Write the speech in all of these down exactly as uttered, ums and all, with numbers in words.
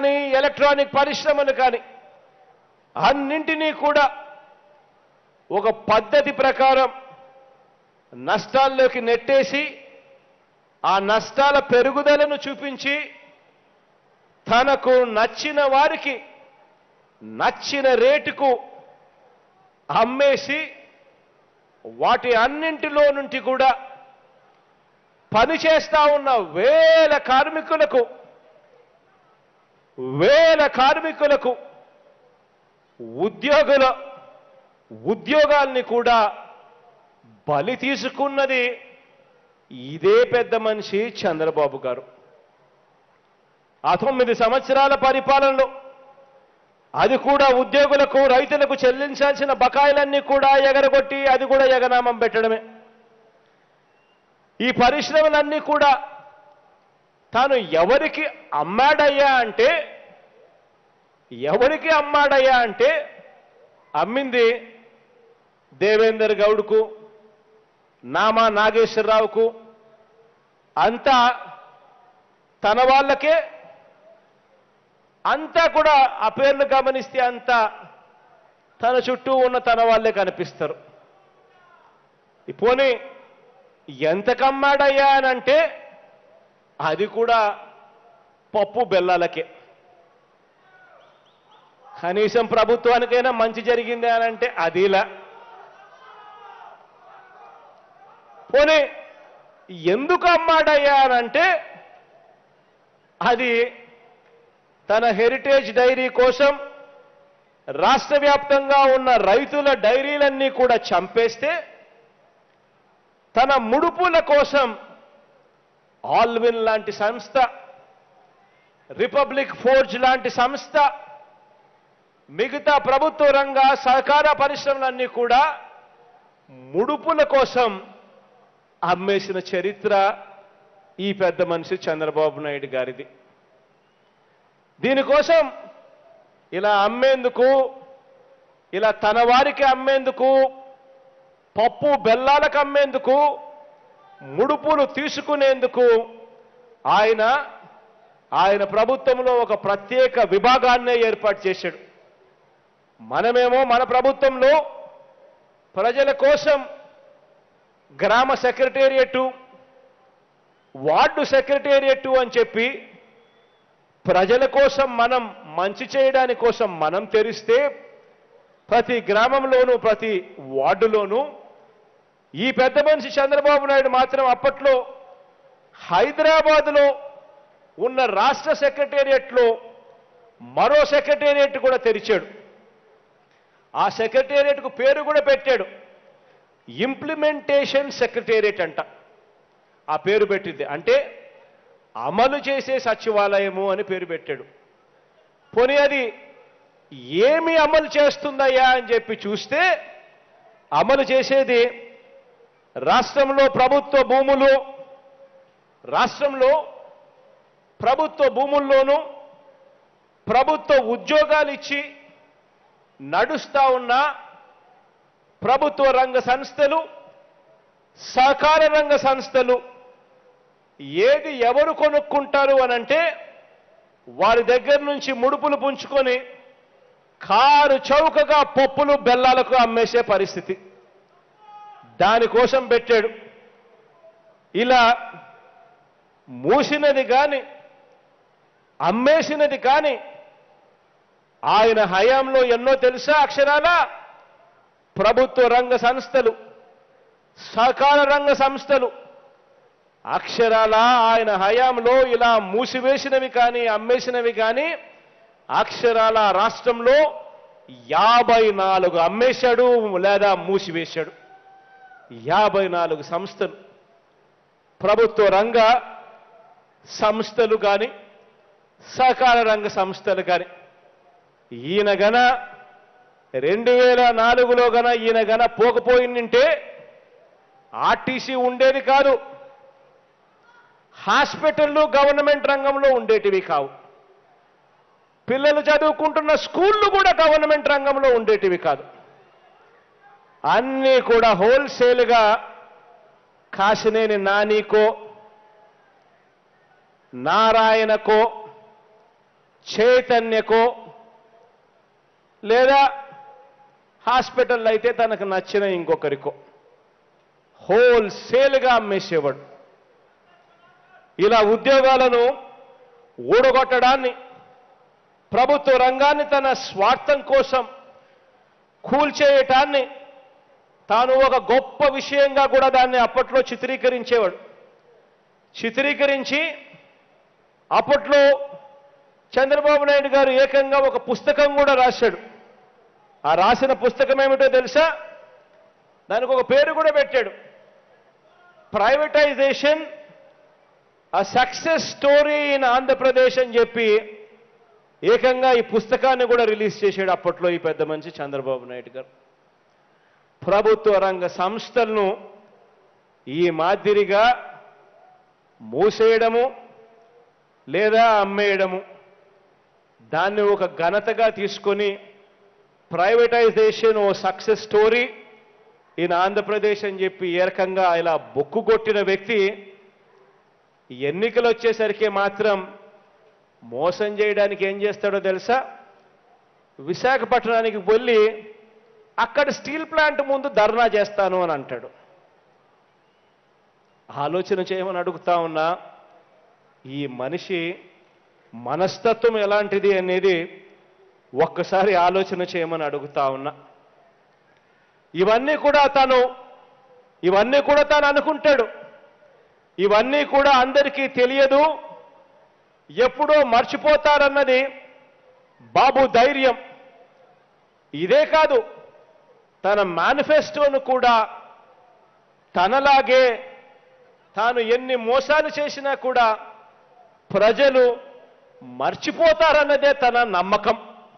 కానీ ఎలక్ట్రానిక్ పరిశ్రమలు కానీ అన్నింటినీ కూడా ఒక పద్ధతి ప్రకారం నష్టాల్లోకి నెట్టేసి ఆ నష్టాల పెరుగుదలను చూపించి తనకు నచ్చిన వారికి నచ్చిన రేటుకు అమ్మేసి వాటి అన్నింటిలో నుండి కూడా పనిచేస్తా ఉన్న వేల కార్మికులకు వేల కార్మికులకు ఉద్యోగుల ఉద్యోగాల్ని కూడా బలి తీసుకున్నది ఇదే పెద్ద మనిషి చంద్రబాబు గారు. ఆ తొమ్మిది సంవత్సరాల పరిపాలనలో అది కూడా ఉద్యోగులకు రైతులకు చెల్లించాల్సిన బకాయిలన్నీ కూడా ఎగరగొట్టి అది కూడా ఎగనామం పెట్టడమే. ఈ పరిశ్రమలన్నీ కూడా తాను ఎవరికి అమ్మాడయ్యా అంటే ఎవరికి అమ్మాడయ్యా అంటే అమ్మింది దేవేందర్ గౌడ్కు, నామా నాగేశ్వరరావుకు, అంతా తన వాళ్ళకే. అంతా కూడా ఆ పేర్లు గమనిస్తే అంతా తన చుట్టూ ఉన్న తన వాళ్ళే కనిపిస్తారు. పోనీ ఎంత కమ్మాడయ్యా అని అంటే అది కూడా పప్పు బెల్లాలకే. కనీసం ప్రభుత్వానికైనా మంచి జరిగింది అని అంటే అదిలా. పోనీ ఎందుకు అమ్మాడయ్యా అని అంటే అది తన హెరిటేజ్ డైరీ కోసం రాష్ట్ర వ్యాప్తంగా ఉన్న రైతుల డైరీలన్నీ కూడా చంపేస్తే తన ముడుపుల కోసం ఆల్విన్ లాంటి సంస్థ, రిపబ్లిక్ ఫోర్జ్ లాంటి సంస్థ, మిగతా ప్రభుత్వ రంగ సహకార పరిశ్రమలన్నీ కూడా ముడుపుల కోసం అమ్మేసిన చరిత్ర ఈ పెద్ద మనిషి చంద్రబాబు నాయుడు గారిది. దీనికోసం ఇలా అమ్మేందుకు, ఇలా తన వారికి అమ్మేందుకు, పప్పు బెల్లాలకు అమ్మేందుకు, ముడుపులు తీసుకునేందుకు ఆయన ఆయన ప్రభుత్వంలో ఒక ప్రత్యేక విభాగాన్నే ఏర్పాటు చేశాడు. మనమేమో మన ప్రభుత్వంలో ప్రజల కోసం గ్రామ సెక్రటేరియట్, వార్డు సెక్రటేరియట్ అని చెప్పి ప్రజల కోసం మనం మంచి చేయడానికి కోసం మనం తెరిస్తే ప్రతి గ్రామంలోనూ ప్రతి వార్డులోనూ ఈ పెద్ద మనిషి చంద్రబాబు నాయుడు మాత్రం అప్పట్లో హైదరాబాద్లో ఉన్న రాష్ట్ర సెక్రటేరియట్లో మరో సెక్రటేరియట్ కూడా తెరిచాడు. ఆ సెక్రటేరియట్కు పేరు కూడా పెట్టాడు, ఇంప్లిమెంటేషన్ సెక్రటేరియట్ అంట. ఆ పేరు పెట్టింది అంటే అమలు చేసే సచివాలయము అని పేరు పెట్టాడు. పోనీ అది ఏమి అమలు చేస్తుందయ్యా అని చెప్పి చూస్తే అమలు చేసేది రాష్ట్రంలో ప్రభుత్వ భూములు, రాష్ట్రంలో ప్రభుత్వ భూముల్లోనూ ప్రభుత్వ ఉద్యోగాలు ఇచ్చి నడుస్తా ఉన్న ప్రభుత్వ రంగ సంస్థలు, సహకార రంగ సంస్థలు ఏది ఎవరు కొనుక్కుంటారు అనంటే వారి దగ్గర నుంచి ముడుపులు పుంజుకొని కారు చౌకగా పప్పులు బెల్లాలకు అమ్మేసే పరిస్థితి. దానికోసం పెట్టాడు. ఇలా మూసినది కానీ అమ్మేసినది కానీ ఆయన హయాంలో ఎన్నో తెలుసా అక్షరాల ప్రభుత్వ రంగ సంస్థలు, సహకార రంగ సంస్థలు అక్షరాల ఆయన హయాంలో ఇలా మూసివేసినవి కానీ అమ్మేసినవి కానీ అక్షరాల రాష్ట్రంలో యాభై నాలుగు అమ్మేశాడు లేదా మూసివేశాడు. యాభై నాలుగు సంస్థలు, ప్రభుత్వ రంగ సంస్థలు కానీ సహకార రంగ సంస్థలు కానీ. ఈయన గన రెండు వేల నాలుగులో గన ఈయన గన పోకపోయిందంటే ఆర్టీసీ ఉండేది కాదు, హాస్పిటళ్ళు గవర్నమెంట్ రంగంలో ఉండేటివి కావు, పిల్లలు చదువుకుంటున్న స్కూళ్ళు కూడా గవర్నమెంట్ రంగంలో ఉండేటివి కాదు. అన్నీ కూడా హోల్సేల్గా కాసినేని నానికో, నారాయణకో, చైతన్యకో లేదా హాస్పిటల్ అయితే తనకు నచ్చిన ఇంకొకరికో హోల్సేల్గా అమ్మేసేవాడు. ఇలా ఉద్యోగాలను ఊడగొట్టడాన్ని, ప్రభుత్వ రంగాన్ని తన స్వార్థం కోసం కూల్చేయటాన్ని తాను ఒక గొప్ప విషయంగా కూడా దాన్ని అప్పట్లో చిత్రీకరించేవాడు. చిత్రీకరించి అప్పట్లో చంద్రబాబు నాయుడు గారు ఏకంగా ఒక పుస్తకం కూడా రాశాడు. ఆ రాసిన పుస్తకం ఏమిటో తెలుసా? దానికి ఒక పేరు కూడా పెట్టాడు, ప్రైవేటైజేషన్ ఆ సక్సెస్ స్టోరీ ఇన్ ఆంధ్రప్రదేశ్ అని చెప్పి ఏకంగా ఈ పుస్తకాన్ని కూడా రిలీజ్ చేశాడు అప్పట్లో ఈ పెద్ద మనిషి చంద్రబాబు నాయుడు గారు. ప్రభుత్వ రంగ సంస్థలను ఈ మాదిరిగా మూసేయడము లేదా అమ్మేయడము, దాన్ని ఒక ఘనతగా తీసుకొని ప్రైవేటైజేషన్ ఓ సక్సెస్ స్టోరీ ఇన్ ఆంధ్రప్రదేశ్ అని చెప్పి ఏ రకంగా ఇలా బొక్కు కొట్టిన వ్యక్తి ఎన్నికలు వచ్చేసరికి మాత్రం మోసం చేయడానికి ఏం చేస్తాడో తెలుసా? విశాఖపట్నానికి వెళ్ళి అక్కడ స్టీల్ ప్లాంట్ ముందు ధర్నా చేస్తాను అని అంటాడు. ఆలోచన చేయమని అడుగుతా ఉన్నా, ఈ మనిషి మనస్తత్వం ఎలాంటిది అనేది ఒక్కసారి ఆలోచన చేయమని అడుగుతా ఉన్నా. ఇవన్నీ కూడా తను ఇవన్నీ కూడా తాను అనుకుంటాడు, ఇవన్నీ కూడా అందరికీ తెలియదు, ఎప్పుడో మర్చిపోతారన్నది బాబు ధైర్యం. ఇదే కాదు, తన మేనిఫెస్టోను కూడా తనలాగే తాను ఎన్ని మోసాలు చేసినా కూడా ప్రజలు మర్చిపోతారన్నదే తన నమ్మకం.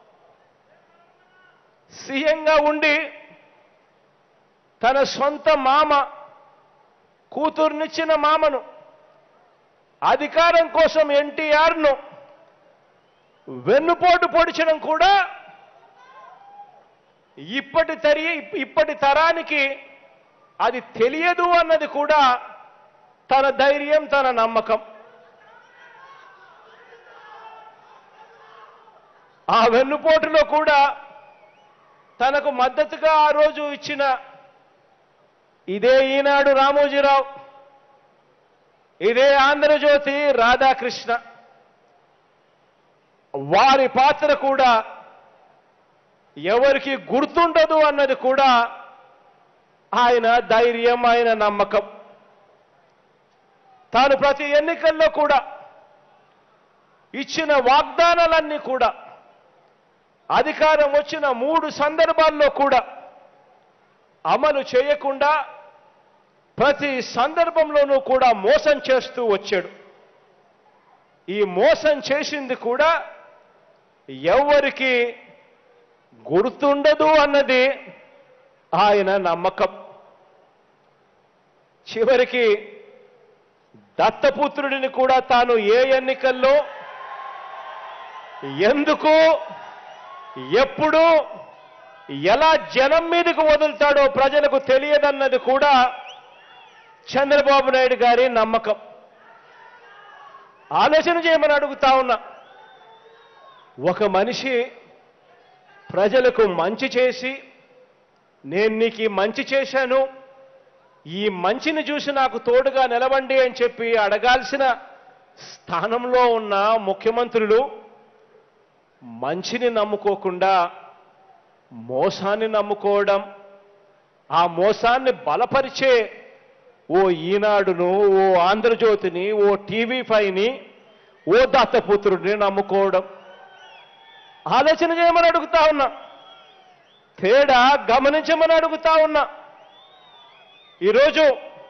సీఎంగా ఉండి తన సొంత మామ కూతుర్నిచ్చిన మామను, అధికారం కోసం ఎన్టీఆర్ను వెన్నుపోటు పొడిచడం కూడా ఇప్పటి తరి ఇప్పటి తరానికి అది తెలియదు అన్నది కూడా తన ధైర్యం, తన నమ్మకం. ఆ వెన్నుపోటులో కూడా తనకు మద్దతుగా ఆ రోజు ఇచ్చిన ఇదే ఈనాడు రామోజీరావు, ఇదే ఆంధ్రజ్యోతి రాధాకృష్ణ, వారి పాత్ర కూడా ఎవరికి గుర్తుండదు అన్నది కూడా ఆయన ధైర్యం, ఆయన నమ్మకం. తాను ప్రతి ఎన్నికల్లో కూడా ఇచ్చిన వాగ్దానాలన్నీ కూడా అధికారం వచ్చిన మూడు సందర్భాల్లో కూడా అమలు చేయకుండా ప్రతి సందర్భంలోనూ కూడా మోసం చేస్తూ వచ్చాడు. ఈ మోసం చేసింది కూడా ఎవరికి గుర్తుండదు అన్నది ఆయన నమ్మకం. చివరికి దత్తపుత్రుడిని కూడా తాను ఏ ఎన్నికల్లో ఎందుకు ఎప్పుడు ఎలా జనం మీదకు వదులుతాడో ప్రజలకు తెలియదన్నది కూడా చంద్రబాబు నాయుడు గారి నమ్మకం. ఆలోచన చేయమని అడుగుతా ఉన్నా, ఒక మనిషి ప్రజలకు మంచి చేసి నేను నీకు మంచి చేశాను, ఈ మంచిని చూసి నాకు తోడుగా నిలవండి అని చెప్పి అడగాల్సిన స్థానంలో ఉన్న ముఖ్యమంత్రులు మంచిని నమ్ముకోకుండా మోసాన్ని నమ్ముకోవడం, ఆ మోసాన్ని బలపరిచే ఓ ఈనాడును, ఓ ఆంధ్రజ్యోతిని, ఓ టీవీ ఫైవ్ని, ఓ దత్తపుత్రుడిని నమ్ముకోవడం. ఆలోచన చేయమని అడుగుతా ఉన్నా, తేడా గమనించమని అడుగుతా ఉన్నా. ఈరోజు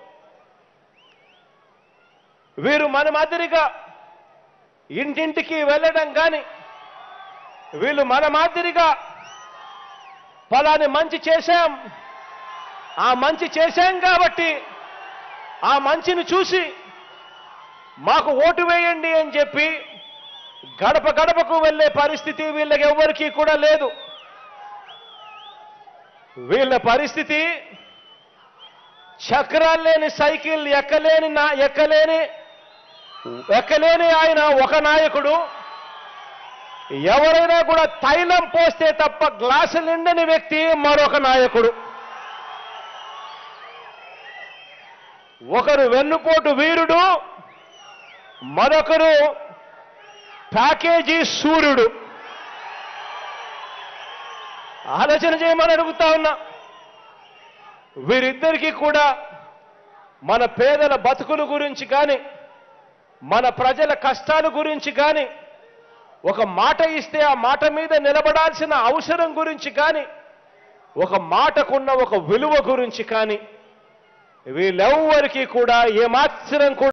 వీరు మన మాదిరిగా ఇంటింటికి వెళ్ళడం కానీ, వీళ్ళు మన మాదిరిగా ఫలాని మంచి చేశాం, ఆ మంచి చేశాం కాబట్టి ఆ మంచిని చూసి మాకు ఓటు వేయండి అని చెప్పి గడప గడపకు వెళ్ళే పరిస్థితి వీళ్ళకి ఎవ్వరికీ కూడా లేదు. వీళ్ళ పరిస్థితి చక్రాలు లేని సైకిల్ ఎక్కలేని నా ఎక్కలేని ఎక్కలేని ఆయన ఒక నాయకుడు, ఎవరైనా కూడా తైలం పోస్తే తప్ప గ్లాసు నిండని వ్యక్తి మరొక నాయకుడు. ఒకరు వెన్నుపోటు వీరుడు, మరొకరు ప్యాకేజీ సూర్యుడు. ఆలోచన చేయమని అడుగుతా ఉన్నా. వీరిద్దరికీ కూడా మన పేదల బతుకుల గురించి కానీ, మన ప్రజల కష్టాల గురించి కానీ, ఒక మాట ఇస్తే ఆ మాట మీద నిలబడాల్సిన అవసరం గురించి కానీ, ఒక మాటకున్న ఒక విలువ గురించి కానీ వీళ్ళెవ్వరికీ కూడా ఏమాత్రం కూడా